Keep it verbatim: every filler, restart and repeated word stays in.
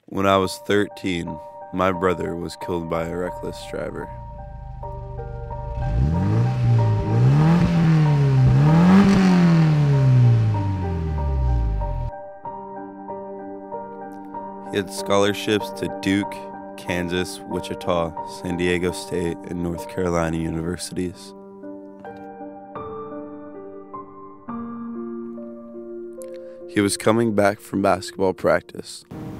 When I was thirteen, my brother was killed by a reckless driver. He had scholarships to Duke, Kansas, Wichita, San Diego State, and North Carolina universities. He was coming back from basketball practice